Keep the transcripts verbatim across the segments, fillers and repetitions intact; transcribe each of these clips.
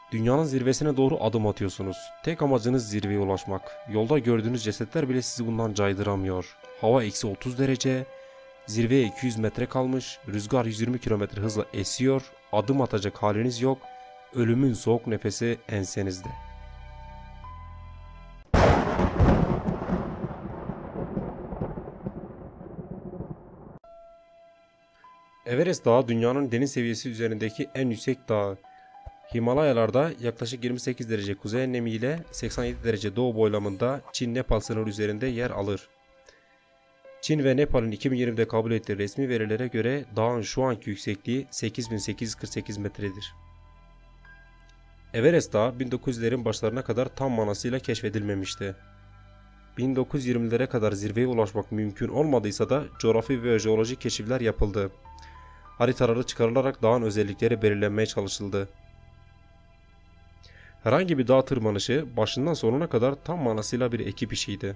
Dünyanın zirvesine doğru adım atıyorsunuz. Tek amacınız zirveye ulaşmak. Yolda gördüğünüz cesetler bile sizi bundan caydıramıyor. Hava eksi otuz derece, zirveye iki yüz metre kalmış, rüzgar yüz yirmi kilometre hızla esiyor, adım atacak haliniz yok, ölümün soğuk nefesi ensenizde. Everest Dağı dünyanın deniz seviyesi üzerindeki en yüksek dağ. Himalayalarda yaklaşık yirmi sekiz derece kuzey enlemi ile seksen yedi derece doğu boylamında Çin-Nepal sınırı üzerinde yer alır. Çin ve Nepal'in iki bin yirmide kabul ettiği resmi verilere göre dağın şu anki yüksekliği sekiz bin sekiz yüz kırk sekiz metredir. Everest Dağı bin dokuz yüzlerin başlarına kadar tam manasıyla keşfedilmemişti. bin dokuz yüz yirmilere kadar zirveye ulaşmak mümkün olmadıysa da coğrafi ve jeolojik keşifler yapıldı. Haritaları çıkarılarak dağın özellikleri belirlenmeye çalışıldı. Herhangi bir dağ tırmanışı başından sonuna kadar tam manasıyla bir ekip işiydi.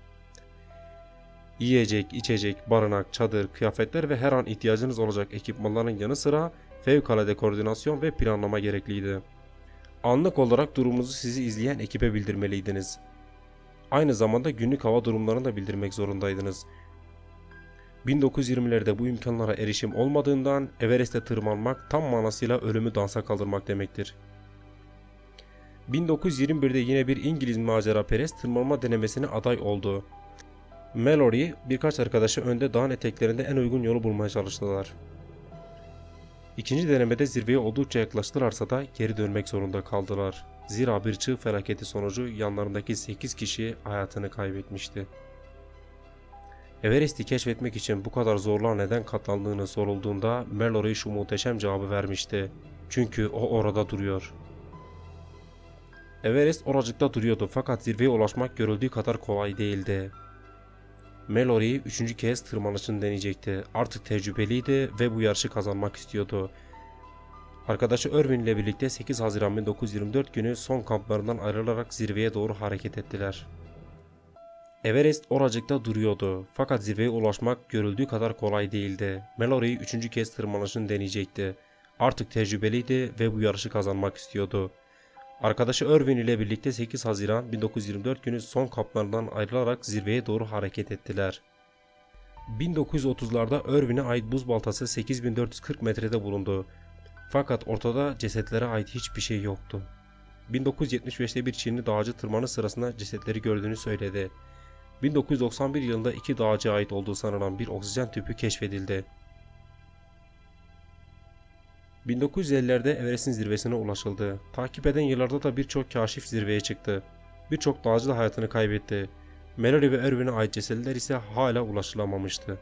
Yiyecek, içecek, barınak, çadır, kıyafetler ve her an ihtiyacınız olacak ekipmanların yanı sıra fevkalade koordinasyon ve planlama gerekliydi. Anlık olarak durumunuzu sizi izleyen ekibe bildirmeliydiniz. Aynı zamanda günlük hava durumlarını da bildirmek zorundaydınız. bin dokuz yüz yirmilerde bu imkanlara erişim olmadığından Everest'e tırmanmak tam manasıyla ölümü dansa kaldırmak demektir. bin dokuz yüz yirmi birde yine bir İngiliz maceraperest tırmanma denemesine aday oldu. Mallory birkaç arkadaşı önde dağın eteklerinde en uygun yolu bulmaya çalıştılar. İkinci denemede zirveye oldukça yaklaştılarsa da geri dönmek zorunda kaldılar. Zira bir çığ felaketi sonucu yanlarındaki sekiz kişi hayatını kaybetmişti. Everest'i keşfetmek için bu kadar zorluğa neden katlandığını sorulduğunda Mallory şu muhteşem cevabı vermişti. Çünkü o orada duruyor. Everest oracıkta duruyordu fakat zirveye ulaşmak görüldüğü kadar kolay değildi. Mallory üçüncü kez tırmanışını deneyecekti. Artık tecrübeliydi ve bu yarışı kazanmak istiyordu. Arkadaşı Irwin ile birlikte sekiz Haziran bin dokuz yüz yirmi dört günü son kamplarından ayrılarak zirveye doğru hareket ettiler. Everest oracıkta duruyordu fakat zirveye ulaşmak görüldüğü kadar kolay değildi. Mallory üçüncü kez tırmanışını deneyecekti. Artık tecrübeliydi ve bu yarışı kazanmak istiyordu. Arkadaşı Irwin ile birlikte sekiz Haziran bin dokuz yüz yirmi dört günü son kamplarından ayrılarak zirveye doğru hareket ettiler. bin dokuz yüz otuzlarda Irwin'e ait buz baltası sekiz bin dört yüz kırk metrede bulundu. Fakat ortada cesetlere ait hiçbir şey yoktu. bin dokuz yüz yetmiş beşte bir Çinli dağcı tırmanış sırasında cesetleri gördüğünü söyledi. bin dokuz yüz doksan bir yılında iki dağcıya ait olduğu sanılan bir oksijen tüpü keşfedildi. bin dokuz yüz ellilerde Everest'in zirvesine ulaşıldı. Takip eden yıllarda da birçok kaşif zirveye çıktı. Birçok dağcı da hayatını kaybetti. Mallory ve Irwin'e ait cesetler ise hala ulaşılamamıştı.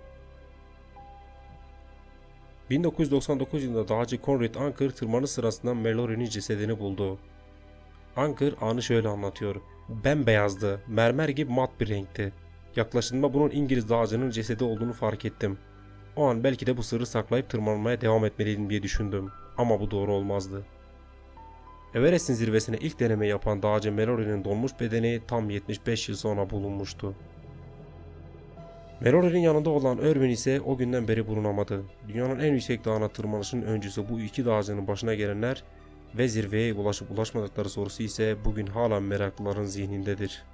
bin dokuz yüz doksan dokuz yılında dağcı Conrad Anker tırmanış sırasında Mallory'nin cesedini buldu. Anker anı şöyle anlatıyor. Bembeyazdı, mermer gibi mat bir renkti. Yaklaştığımda bunun İngiliz dağcının cesedi olduğunu fark ettim. O an belki de bu sırrı saklayıp tırmanmaya devam etmeliydim diye düşündüm. Ama bu doğru olmazdı. Everest'in zirvesine ilk deneme yapan dağcı Mallory'nin donmuş bedeni tam yetmiş beş yıl sonra bulunmuştu. Mallory'nin yanında olan Irwin ise o günden beri bulunamadı. Dünyanın en yüksek dağına tırmanışın öncüsü bu iki dağcının başına gelenler ve zirveye ulaşıp ulaşmadıkları sorusu ise bugün hala meraklıların zihnindedir.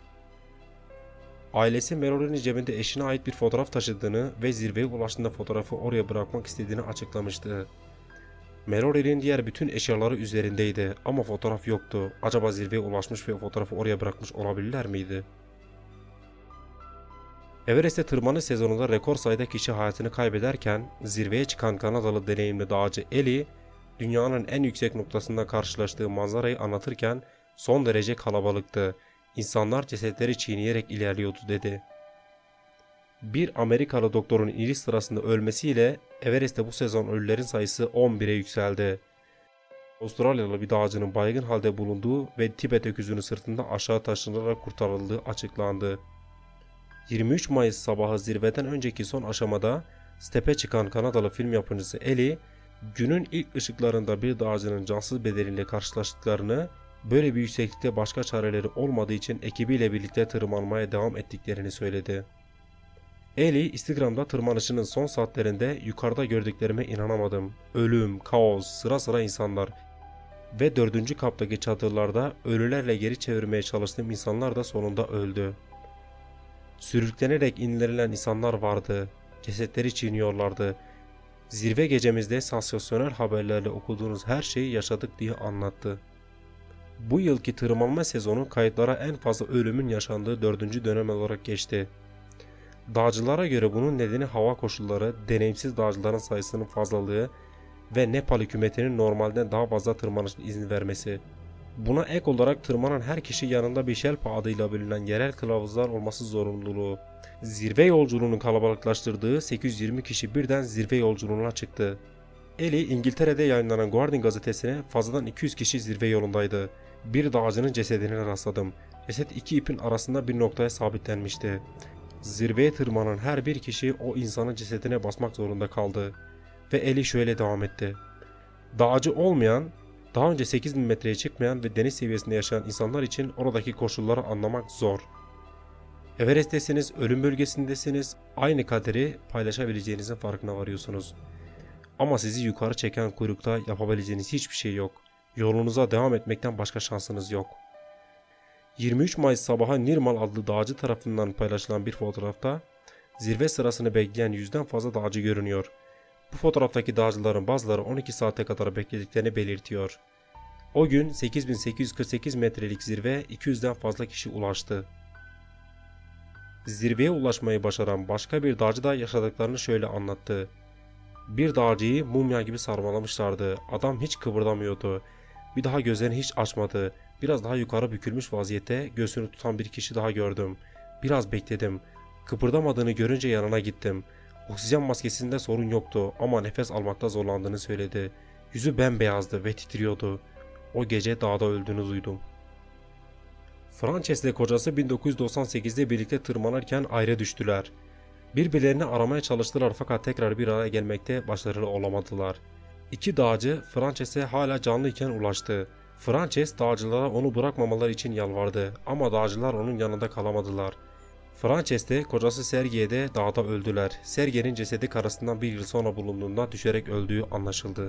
Ailesi Mallory'nin cebinde eşine ait bir fotoğraf taşıdığını ve zirveye ulaştığında fotoğrafı oraya bırakmak istediğini açıklamıştı. Mallory'nin diğer bütün eşyaları üzerindeydi ama fotoğraf yoktu. Acaba zirveye ulaşmış ve fotoğrafı oraya bırakmış olabilirler miydi? Everest'e tırmanış sezonunda rekor sayıda kişi hayatını kaybederken zirveye çıkan Kanadalı deneyimli dağcı Ellie, dünyanın en yüksek noktasında karşılaştığı manzarayı anlatırken son derece kalabalıktı. İnsanlar cesetleri çiğneyerek ilerliyordu dedi. Bir Amerikalı doktorun iriş sırasında ölmesiyle Everest'te bu sezon ölülerin sayısı on bire yükseldi. Avustralyalı bir dağcının baygın halde bulunduğu ve Tibet öküzünün sırtında aşağı taşınarak kurtarıldığı açıklandı. yirmi üç Mayıs sabahı zirveden önceki son aşamada stepe çıkan Kanadalı film yapımcısı Ellie, günün ilk ışıklarında bir dağcının cansız bedeniyle karşılaştıklarını, böyle bir yükseklikte başka çareleri olmadığı için ekibiyle birlikte tırmanmaya devam ettiklerini söyledi. Ellie, Instagram'da tırmanışının son saatlerinde yukarıda gördüklerime inanamadım. Ölüm, kaos, sıra sıra insanlar. Ve dördüncü kattaki çadırlarda ölülerle geri çevirmeye çalıştığım insanlar da sonunda öldü. Sürüklenerek indirilen insanlar vardı. Cesetleri çiğniyorlardı. Zirve gecemizde sansasyonel haberlerle okuduğunuz her şeyi yaşadık diye anlattı. Bu yılki tırmanma sezonu kayıtlara en fazla ölümün yaşandığı dördüncü dönem olarak geçti. Dağcılara göre bunun nedeni hava koşulları, deneyimsiz dağcıların sayısının fazlalığı ve Nepal hükümetinin normalden daha fazla tırmanış izni vermesi. Buna ek olarak tırmanan her kişi yanında bir Sherpa adıyla bilinen yerel kılavuzlar olması zorunluluğu. Zirve yolculuğunun kalabalıklaştırdığı sekiz yüz yirmi kişi birden zirve yolculuğuna çıktı. Eli İngiltere'de yayınlanan Guardian gazetesine fazladan iki yüz kişi zirve yolundaydı. Bir dağcının cesedine rastladım. Ceset iki ipin arasında bir noktaya sabitlenmişti. Zirveye tırmanan her bir kişi o insanın cesedine basmak zorunda kaldı. Ve Eli şöyle devam etti. Dağcı olmayan, daha önce sekiz bin metreye çıkmayan ve deniz seviyesinde yaşayan insanlar için oradaki koşulları anlamak zor. Everest'tesiniz, ölüm bölgesindesiniz, aynı kaderi paylaşabileceğinizin farkına varıyorsunuz. Ama sizi yukarı çeken kuyrukta yapabileceğiniz hiçbir şey yok. Yolunuza devam etmekten başka şansınız yok. yirmi üç Mayıs sabahı Nirmal adlı dağcı tarafından paylaşılan bir fotoğrafta zirve sırasını bekleyen yüzden fazla dağcı görünüyor. Bu fotoğraftaki dağcıların bazıları on iki saate kadar beklediklerini belirtiyor. O gün sekiz bin sekiz yüz kırk sekiz metrelik zirve iki yüzden fazla kişi ulaştı. Zirveye ulaşmayı başaran başka bir dağcı da yaşadıklarını şöyle anlattı. Bir dağcıyı mumya gibi sarmalamışlardı. Adam hiç kıvırdamıyordu. Bir daha gözlerini hiç açmadı. Biraz daha yukarı bükülmüş vaziyette göğsünü tutan bir kişi daha gördüm. Biraz bekledim. Kıpırdamadığını görünce yanına gittim. Oksijen maskesinde sorun yoktu ama nefes almakta zorlandığını söyledi. Yüzü bembeyazdı ve titriyordu. O gece dağda öldüğünü duydum. Frances ile kocası bin dokuz yüz doksan sekizde birlikte tırmanırken ayrı düştüler. Birbirlerini aramaya çalıştılar fakat tekrar bir araya gelmekte başarılı olamadılar. İki dağcı Frances'e hala canlıyken ulaştı. Frances dağcılara onu bırakmamaları için yalvardı ama dağcılar onun yanında kalamadılar. Frances de kocası Sergey'e de dağda öldüler. Sergey'in cesedi karısından bir yıl sonra bulunduğunda düşerek öldüğü anlaşıldı.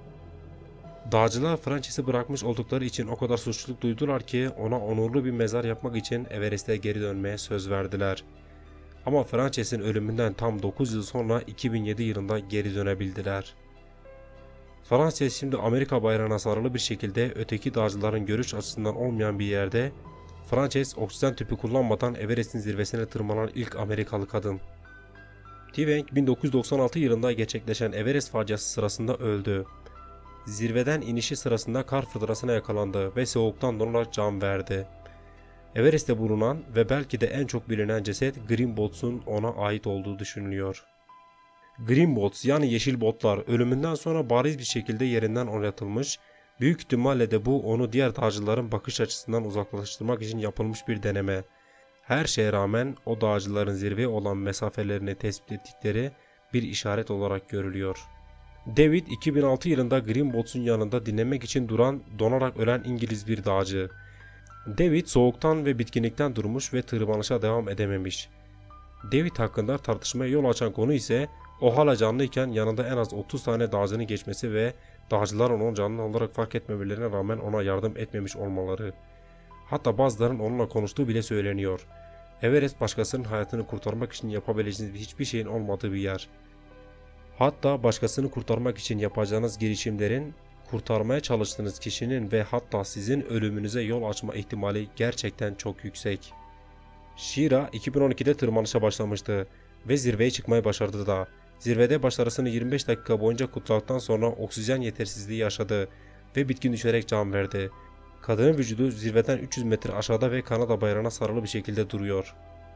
Dağcılar Frances'i bırakmış oldukları için o kadar suçluluk duydular ki ona onurlu bir mezar yapmak için Everest'e geri dönmeye söz verdiler. Ama Frances'in ölümünden tam dokuz yıl sonra iki bin yedi yılında geri dönebildiler. Frances şimdi Amerika bayrağına sarılı bir şekilde öteki dağcıların görüş açısından olmayan bir yerde. Frances oksijen tüpü kullanmadan Everest'in zirvesine tırmanan ilk Amerikalı kadın. Teweng bin dokuz yüz doksan altı yılında gerçekleşen Everest faciası sırasında öldü. Zirveden inişi sırasında kar fırtınasına yakalandı ve soğuktan donarak can verdi. Everest'te bulunan ve belki de en çok bilinen ceset Green Boots'un ona ait olduğu düşünülüyor. Green Boots yani yeşil botlar ölümünden sonra bariz bir şekilde yerinden oynatılmış, büyük ihtimalle de bu onu diğer dağcıların bakış açısından uzaklaştırmak için yapılmış bir deneme. Her şeye rağmen o dağcıların zirveye olan mesafelerini tespit ettikleri bir işaret olarak görülüyor. David iki bin altı yılında Green Boots'un yanında dinlenmek için duran, donarak ölen İngiliz bir dağcı. David soğuktan ve bitkinlikten durmuş ve tırmanışa devam edememiş. David hakkında tartışmaya yol açan konu ise o hala canlıyken yanında en az otuz tane dağcının geçmesi ve dağcıların onu canlı olarak fark etmemelerine rağmen ona yardım etmemiş olmaları. Hatta bazılarının onunla konuştuğu bile söyleniyor. Everest başkasının hayatını kurtarmak için yapabileceğiniz hiçbir şeyin olmadığı bir yer. Hatta başkasını kurtarmak için yapacağınız girişimlerin, kurtarmaya çalıştığınız kişinin ve hatta sizin ölümünüze yol açma ihtimali gerçekten çok yüksek. Shira iki bin on ikide tırmanışa başlamıştı ve zirveye çıkmayı başardı da. Zirvede başarısını yirmi beş dakika boyunca kutladıktan sonra oksijen yetersizliği yaşadı ve bitkin düşerek can verdi. Kadının vücudu zirveden üç yüz metre aşağıda ve Kanada bayrağına sarılı bir şekilde duruyor.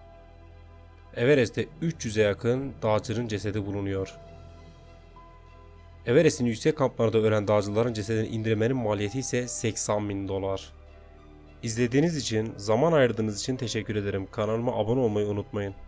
Everest'te üç yüze yakın dağcının cesedi bulunuyor. Everest'in yüksek kamplarda ölen dağcıların cesedini indirmenin maliyeti ise seksen bin dolar. İzlediğiniz için, zaman ayırdığınız için teşekkür ederim. Kanalıma abone olmayı unutmayın.